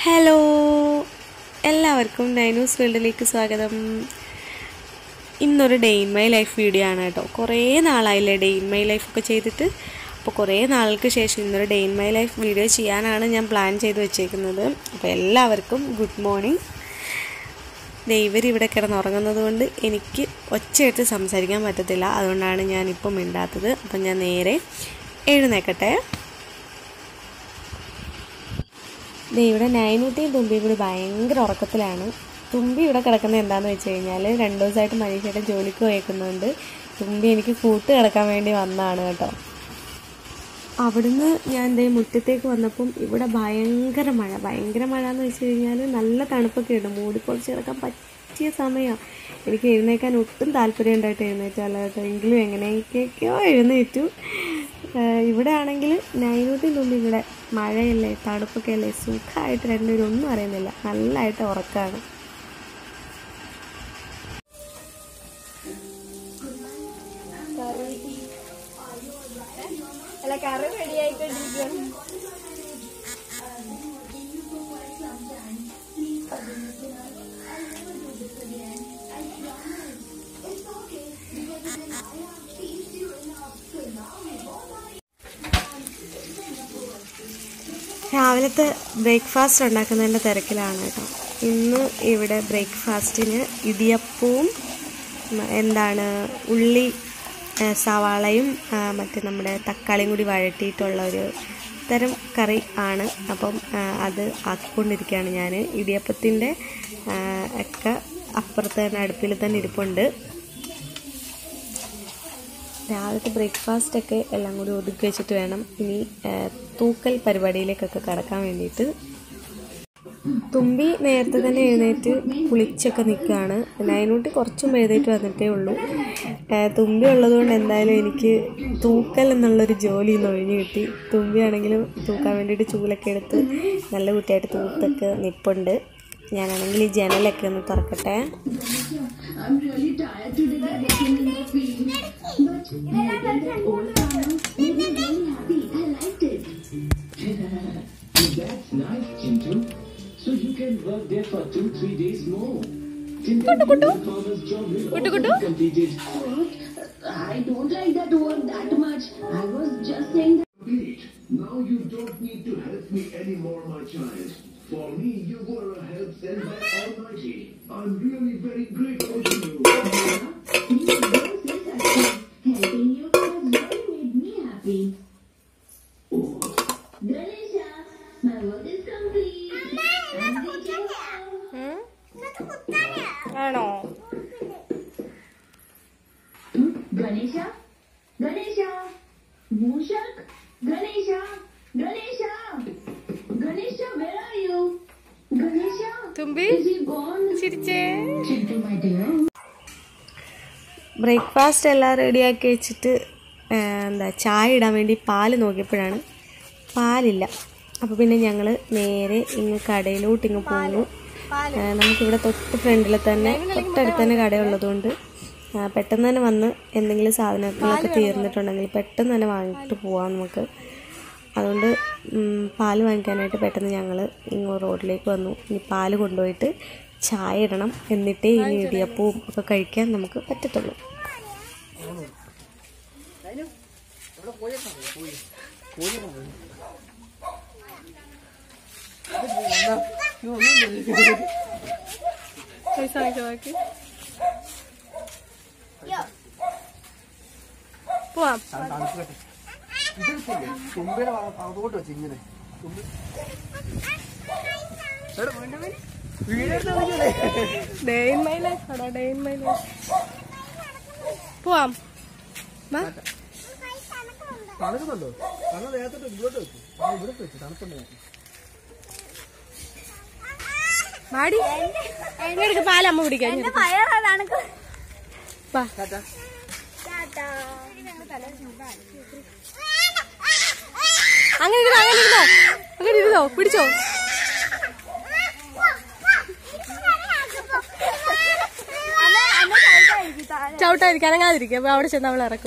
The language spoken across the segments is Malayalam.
ഹലോ, എല്ലാവർക്കും നൈനൂസ് വേൾഡിലേക്ക് സ്വാഗതം. ഇന്നൊരു day in my life video ആണ് കേട്ടോ. കുറേ നാളായില്ലേ ഡേ ഇൻ മൈ ലൈഫൊക്കെ ചെയ്തിട്ട്. അപ്പോൾ കുറേ നാൾക്ക് ശേഷം ഇന്നൊരു day in my life video ചെയ്യാനാണ് ഞാൻ പ്ലാൻ ചെയ്ത് വെച്ചേക്കുന്നത്. അപ്പോൾ എല്ലാവർക്കും ഗുഡ് മോർണിംഗ്. ഇവരിവിടെ കിടന്നുറങ്ങുന്നത് കൊണ്ട് എനിക്ക് ഒച്ചയെടുത്ത് സംസാരിക്കാൻ പറ്റത്തില്ല. അതുകൊണ്ടാണ് ഞാനിപ്പം മിണ്ടാത്തത്. അപ്പം ഞാൻ നേരെ എഴുന്നേക്കട്ടെ. ഇവിടെ നൈനൂട്ടിയും തുമ്പിയും കൂടി ഭയങ്കര ഉറക്കത്തിലാണ്. തുമ്പി ഇവിടെ കിടക്കുന്നത് എന്താണെന്ന് വെച്ച് കഴിഞ്ഞാൽ 2 ദിവസമായിട്ട് മനീഷയുടെ ജോലിക്ക് പോയേക്കുന്നുണ്ട്. തുമ്പി എനിക്ക് കൂട്ട് കിടക്കാൻ വേണ്ടി വന്നതാണ് കേട്ടോ. അവിടുന്ന് ഞാൻ മുറ്റത്തേക്ക് വന്നപ്പം ഇവിടെ ഭയങ്കര മഴ എന്ന് വെച്ച് കഴിഞ്ഞാൽ നല്ല തണുപ്പൊക്കെ ഉണ്ട്. മൂടി കുറച്ച് കിടക്കാൻ പറ്റിയ സമയമാണ്. എനിക്ക് എഴുന്നേക്കാൻ ഒട്ടും താല്പര്യം ഉണ്ടായിട്ട് എഴുന്നേറ്റല്ല കേട്ടോ. എങ്കിലും എങ്ങനെയൊക്കെയോ എഴുന്നേറ്റു. ഇവിടെ ആണെങ്കിൽ നൈനൂട്ടിയും തുമ്പി ഇവിടെ മഴയല്ലേ തണുപ്പൊക്കെ അല്ലേ സുഖമായിട്ട് രണ്ടുപേരും ഒന്നും അറിയുന്നില്ല. നല്ലതായിട്ട് ഉറക്കമാണ്. കറി റെഡിയായിക്കൊണ്ടിരിക്കുകയാണ്. രാവിലത്തെ ബ്രേക്ക്ഫാസ്റ്റ് ഉണ്ടാക്കുന്നതിൻ്റെ തിരക്കിലാണ് കേട്ടോ. ഇന്ന് ഇവിടെ ബ്രേക്ക്ഫാസ്റ്റിന് ഇടിയപ്പവും ഉള്ളി സവാളയും മറ്റേ നമ്മുടെ തക്കാളിയും കൂടി വഴറ്റിയിട്ടുള്ള ഒരു തരം കറി ആണ്. അപ്പം അത് ആക്കിക്കൊണ്ടിരിക്കുകയാണ് ഞാൻ. ഇടിയപ്പത്തിൻ്റെ ഒക്കെ അപ്പുറത്ത് തന്നെ അടുപ്പിൽ തന്നെ ഇരിപ്പുണ്ട്. രാവിലത്തെ ബ്രേക്ക്ഫാസ്റ്റൊക്കെ എല്ലാം കൂടി ഒതുക്കി വെച്ചിട്ട് വേണം ഇനി തൂക്കൽ പരിപാടിയിലേക്കൊക്കെ കടക്കാൻ വേണ്ടിയിട്ട്. തുമ്പി നേരത്തെ തന്നെ എഴുന്നേറ്റ് കുളിച്ചൊക്കെ നിൽക്കുകയാണ്. നൈനൂട്ടി കുറച്ചും എഴുന്നേറ്റ് വന്നിട്ടേ ഉള്ളൂ. തുമ്പി ഉള്ളതുകൊണ്ട് എന്തായാലും എനിക്ക് തൂക്കൽ എന്നുള്ളൊരു ജോലി ഇന്ന് ഒഴിഞ്ഞു കിട്ടി. തുമ്പിയാണെങ്കിലും തൂക്കാൻ വേണ്ടിയിട്ട് ചൂലൊക്കെ എടുത്ത് നല്ല കുട്ടിയായിട്ട് തൂത്തൊക്കെ നിൽപ്പുണ്ട്. ഞാനാണെങ്കിൽ ഈ ജനലൊക്കെ ഒന്ന് തുറക്കട്ടെ. Now you don't need to help me anymore, my child. For me, you were a help sent by Almighty. I'm really very grateful to you. Helping you has really made me happy. Oh. Ganesha, my work is complete. I'm reaching home. ആണോ? Ganesha, Ganesha, Mushak, Ganesha, Ganesha, Ganesha, where are you? Ganesha, തുമ്പി is he gone? ചിരിച്ചേ. Chintu, my dear. ബ്രേക്ക്ഫാസ്റ്റ് എല്ലാം റെഡിയാക്കി വെച്ചിട്ട് ചായ ഇടാൻ വേണ്ടി പാല് നോക്കിയപ്പോഴാണ് പാലില്ല. അപ്പോൾ പിന്നെ ഞങ്ങൾ നേരെ കടയിലോട്ട് പോകുന്നു. നമുക്കിവിടെ തൊട്ട് ഫ്രണ്ടിൽ തന്നെ തൊട്ടടുത്ത് തന്നെ കടയുള്ളതുകൊണ്ട് പെട്ടെന്ന് തന്നെ വന്ന് എന്തെങ്കിലും സാധനങ്ങളൊക്കെ തീർന്നിട്ടുണ്ടെങ്കിൽ പെട്ടെന്ന് തന്നെ വാങ്ങിയിട്ട് പോവാം നമുക്ക്. അതുകൊണ്ട് പാല് വാങ്ങിക്കാനായിട്ട് പെട്ടെന്ന് ഞങ്ങൾ റോഡിലേക്ക് വന്നു. ഇനി പാല് കൊണ്ടുപോയിട്ട് ചായ ഇടണം. എന്നിട്ടേ ഇനി ഇടിയപ്പവും ഒക്കെ കഴിക്കാൻ നമുക്ക് പറ്റത്തുള്ളൂ. പോവാം. ഡേ ഇൻ മൈ ലൈഫ് അടാ, ഡേ ഇൻ മൈ ലൈഫ്. പോവാം. തണുക്കുന്നുണ്ടോ? കാരണം നേരത്തെ ഇങ്ങോട്ട് വെച്ചു, ഇവിടെ വെച്ചു തണുപ്പുണ്ട്. മാടി എങ്ങനെടുക്ക് പാലമ്മ കുടിക്കാൻ. അങ്ങനെ ഇരുന്നോ പിടിച്ചോ. ചവിട്ടായിരിക്കും, അനങ്ങാതിരിക്കും. അപ്പൊ അവിടെ ചെന്ന് അവൾ ഇറക്കും.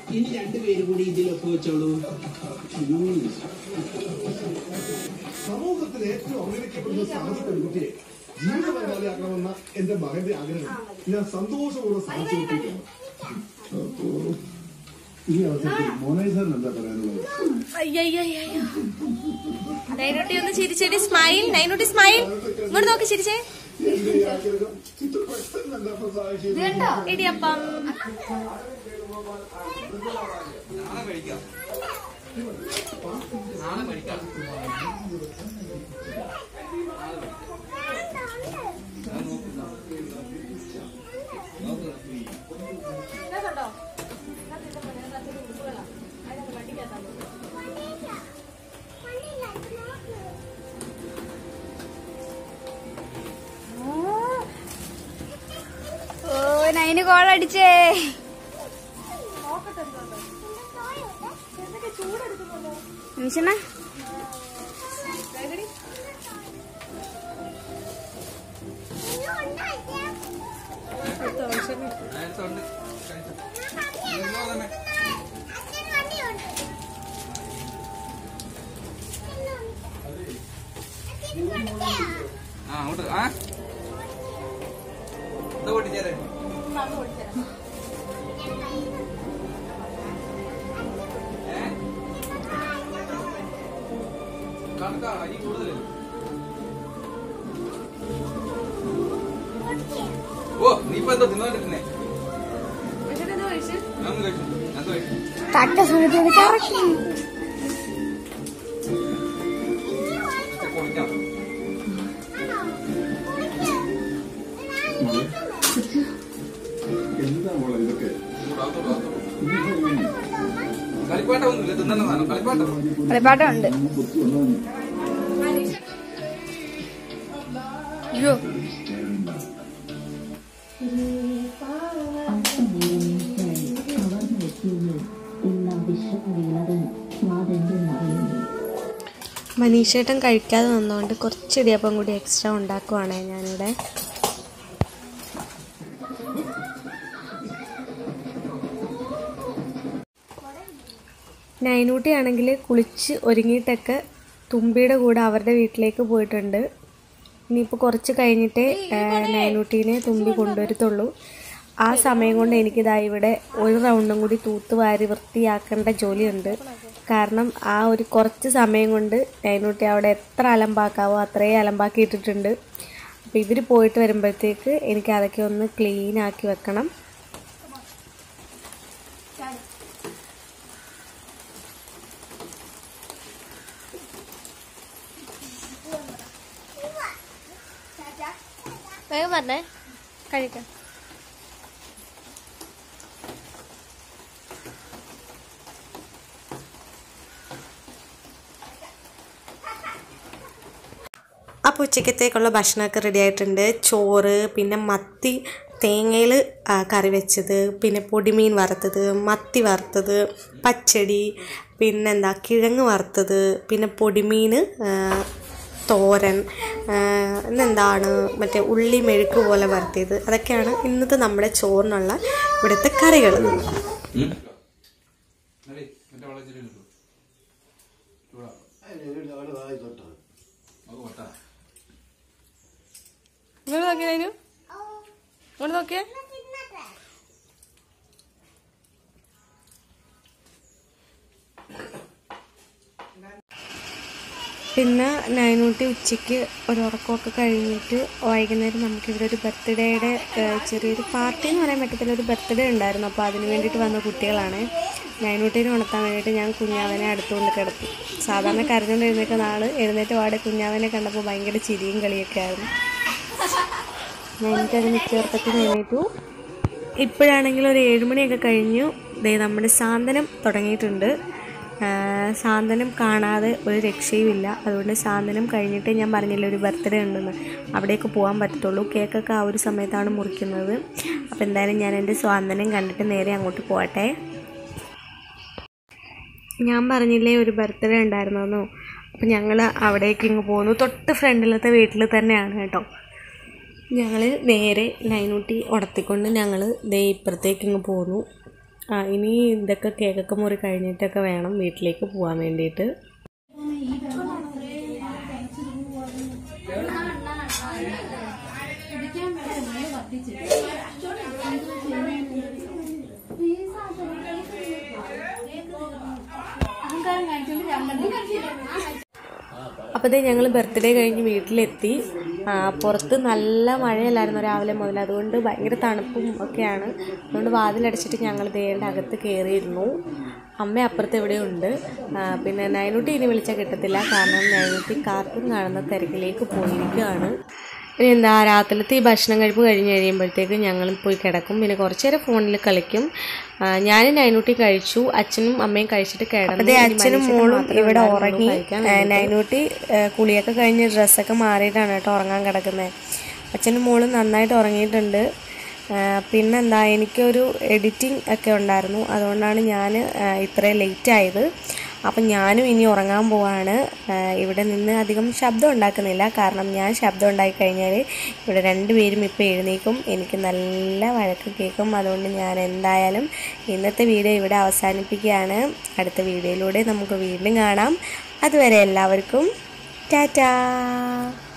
ഇനി രണ്ടുപേരും കൂടി ഇതിലൊക്കെ വെച്ചോളൂ. സമൂഹത്തിൽ ഏറ്റവും അവഗണിക്കപ്പെടുന്ന സാഹചര്യ പെൺകുട്ടിയെ ജീവിത പങ്കാളിയാക്കണമെന്ന എന്റെ മകന്റെ ആഗ്രഹം ഞാൻ സന്തോഷപൂർവ്വം സാധിച്ചു കൊടുത്തിട്ടുണ്ട്. അപ്പോ ഈ അവസരത്തിൽ മോനൈസറിന് എന്താ പറയാനുള്ളത്? നൈനുട്ടി ഒന്ന് ചിരിച്ചേടി. Smile നൈനുട്ടി, smile. ഇങ്ങോട്ട് നോക്കി ചിരിച്ചേ. എന്റെ ഈ ആഗ്രഹം ഇത് പെട്ടെന്ന് എന്താ സഹായിച്ചു? ഇടിയപ്പം. നൈന് കോളടിച്ചേ. നിമിഷണ തട്ട സുഹൃത്തുക്കൾ കറക്കി. എന്താ മോളെ ഇതൊക്കെ? കളിപ്പാട്ടമുണ്ട്. അയ്യോ മനീഷേട്ടൻ കഴിക്കാതെ വന്നതുകൊണ്ട് കുറച്ച് ഇടിയപ്പം കൂടി എക്സ്ട്രാ ഉണ്ടാക്കുവാണേ ഞാനിവിടെ. നൈനൂട്ടി ആണെങ്കിൽ കുളിച്ച് ഒരുങ്ങിയിട്ടൊക്കെ തുമ്പിയുടെ കൂടെ അവരുടെ വീട്ടിലേക്ക് പോയിട്ടുണ്ട്. ഇനിയിപ്പോൾ കുറച്ച് കഴിഞ്ഞിട്ടേ നൈനൂട്ടീനെ തുമ്പി കൊണ്ടുവരത്തുള്ളൂ. ആ സമയം കൊണ്ട് എനിക്കിതാ ഇവിടെ ഒരു റൗണ്ടും കൂടി തൂത്തുവാരി വൃത്തിയാക്കേണ്ട ജോലിയുണ്ട്. കാരണം ആ ഒരു കുറച്ച് സമയം കൊണ്ട് നൈനൂട്ടി അവിടെ എത്ര അലമ്പാക്കാവോ അത്രയും അലമ്പാക്കിയിട്ടിട്ടുണ്ട്. അപ്പോൾ ഇവർ പോയിട്ട് വരുമ്പോഴത്തേക്ക് എനിക്ക് അതൊക്കെ ഒന്ന് ക്ലീൻ ആക്കി വെക്കണം. വേഗം പറഞ്ഞേ കഴിക്കാം. അപ്പോൾ ഉച്ചക്കത്തേക്കുള്ള ഭക്ഷണമൊക്കെ റെഡി ആയിട്ടുണ്ട്. ചോറ്, പിന്നെ മത്തി തേങ്ങയിൽ കറി വെച്ചത്, പിന്നെ പൊടിമീൻ വറുത്തത്, മത്തി വറുത്തത്, പച്ചടി, പിന്നെന്താ കിഴങ്ങ് വറുത്തത്, പിന്നെ പൊടിമീൻ തോരൻ, ഇന്നെന്താണ് മറ്റേ ഉള്ളി മെഴുക്ക് പോലെ വറുത്തിയത്. അതൊക്കെയാണ് ഇന്നത്തെ നമ്മുടെ ചോറിനുള്ള ഇവിടുത്തെ കറികൾ. ഇങ്ങോട്ട് നോക്കിയാ ഇങ്ങോട്ട് നോക്കിയേ. പിന്നെ നൈനൂട്ടി ഉച്ചയ്ക്ക് ഒരു ഉറക്കമൊക്കെ കഴിഞ്ഞിട്ട് വൈകുന്നേരം നമുക്കിവിടെ ഒരു ബർത്ത്ഡേയുടെ ചെറിയൊരു പാർട്ടി എന്ന് പറയാൻ പറ്റത്തില്ല, ഒരു ബർത്ത്ഡേ ഉണ്ടായിരുന്നു. അപ്പോൾ അതിന് വേണ്ടിയിട്ട് വന്ന കുട്ടികളാണ്. നൈനൂട്ടീനെ ഉണർത്താൻ വേണ്ടിയിട്ട് ഞാൻ കുഞ്ഞാവനെ അടുത്തുകൊണ്ട് കിടത്തി. സാധാരണ കരഞ്ഞുകൊണ്ട് എഴുന്നേൽക്കുന്ന ആൾ എഴുന്നേറ്റ് പാടെ കുഞ്ഞാവനെ കണ്ടപ്പോൾ ഭയങ്കര ചിരിയും കളിയൊക്കെ ആയിരുന്നു. നൈനൂട്ടി അതിന് ചേർത്തിട്ട് എഴുന്നേറ്റു. ഇപ്പോഴാണെങ്കിൽ ഒരു 7 മണിയൊക്കെ കഴിഞ്ഞു. നമ്മുടെ സാന്ത്വനം തുടങ്ങിയിട്ടുണ്ട്. സാന്ത്വനം കാണാതെ ഒരു രക്ഷയുമില്ല. അതുകൊണ്ട് സാന്ത്വനം കഴിഞ്ഞിട്ട് ഞാൻ പറഞ്ഞില്ല ഒരു ബർത്ത്ഡേ ഉണ്ടെന്ന്, അവിടേക്ക് പോകാൻ പറ്റത്തുള്ളൂ. കേക്കൊക്കെ ആ ഒരു സമയത്താണ് മുറിക്കുന്നത്. അപ്പോൾ എന്തായാലും ഞാൻ എൻ്റെ സാന്ത്വനം കണ്ടിട്ട് നേരെ അങ്ങോട്ട് പോകട്ടെ. ഞാൻ പറഞ്ഞില്ലേ ഒരു ബർത്ത്ഡേ ഉണ്ടായിരുന്നോ. അപ്പോൾ ഞങ്ങൾ അവിടേക്ക് ഇങ്ങ് പോന്നു. തൊട്ട് ഫ്രണ്ടിലത്തെ വീട്ടിൽ തന്നെയാണ് കേട്ടോ. ഞങ്ങൾ നേരെ നൈനൂട്ടി ഉടത്തിക്കൊണ്ട് ഞങ്ങൾ ദേ ഇപ്പുറത്തേക്ക് ഇങ്ങ് പോന്നു. ഇനി ഇതൊക്കെ കേക്കൊക്കെ മുറി കഴിഞ്ഞിട്ടൊക്കെ വേണം വീട്ടിലേക്ക് പോകാൻ വേണ്ടിയിട്ട്. അപ്പോൾ ഇതേ ഞങ്ങൾ ബർത്ത്ഡേ കഴിഞ്ഞ് വീട്ടിലെത്തി. പുറത്ത് നല്ല മഴയല്ലായിരുന്നു രാവിലെ മുതൽ, അതുകൊണ്ട് ഭയങ്കര തണുപ്പും ഒക്കെയാണ്. അതുകൊണ്ട് വാതിലടച്ചിട്ട് ഞങ്ങൾ ദേണ്ട അകത്ത് കയറിയിരുന്നു. അമ്മ അപ്പുറത്ത് എവിടെയുണ്ട്. പിന്നെ നൈനുട്ടി ഇനി വിളിച്ചാൽ കിട്ടത്തില്ല, കാരണം നൈനുട്ടി കാർട്ടൂൺ കാണുന്ന തിരക്കിലേക്ക് പോയിരിക്കുകയാണ്. ഇനി എന്താ രാത്രിയിലത്തെ ഈ ഭക്ഷണം കഴിപ്പ് കഴിഞ്ഞ് കഴിയുമ്പോഴത്തേക്ക് ഞങ്ങൾ പോയി കിടക്കും. പിന്നെ കുറച്ച് നേരം ഫോണിൽ കളിക്കും. ഞാനും നൈനുട്ടി കഴിച്ചു, അച്ഛനും അമ്മയും കഴിച്ചിട്ട് കിടന്നു. അച്ഛനും മോളും ഇവിടെ ഉറങ്ങി. നൈനുട്ടി കുളിയൊക്കെ കഴിഞ്ഞ് ഡ്രസ്സൊക്കെ മാറിയിട്ടാണ് കേട്ടോ ഉറങ്ങാൻ കിടക്കുന്നത്. അച്ഛനും മോളും നന്നായിട്ട് ഉറങ്ങിയിട്ടുണ്ട്. പിന്നെന്താ, എനിക്കൊരു എഡിറ്റിംഗ് ഒക്കെ ഉണ്ടായിരുന്നു, അതുകൊണ്ടാണ് ഞാൻ ഇത്രയും ലേറ്റ് ആയത്. അപ്പം ഞാനും ഇനി ഉറങ്ങാൻ പോവാണ്. ഇവിടെ നിന്ന് അധികം ശബ്ദം ഉണ്ടാക്കുന്നില്ല, കാരണം ഞാൻ ശബ്ദം ഉണ്ടാക്കി കഴിഞ്ഞാൽ ഇവിടെ രണ്ടുപേരും ഇപ്പോൾ എഴുന്നേക്കും, എനിക്ക് നല്ല വഴക്ക് കേൾക്കും. അതുകൊണ്ട് ഞാൻ എന്തായാലും ഇന്നത്തെ വീഡിയോ ഇവിടെ അവസാനിപ്പിക്കുകയാണ്. അടുത്ത വീഡിയോയിലൂടെ നമുക്ക് വീണ്ടും കാണാം. അതുവരെ എല്ലാവർക്കും ടാറ്റാ.